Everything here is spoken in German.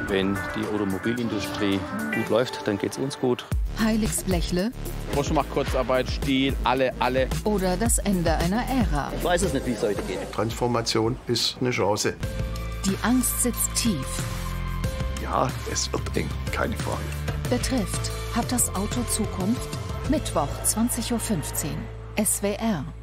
Wenn die Automobilindustrie gut läuft, dann geht's uns gut. Heiligsblechle Groschen macht Kurzarbeit, Stiel, alle. oder das Ende einer Ära. Ich weiß es nicht, wie es heute geht. Transformation ist eine Chance. Die Angst sitzt tief. Ja, es wird eng, keine Frage. Betrifft, hat das Auto Zukunft? Mittwoch, 20:15 Uhr. SWR.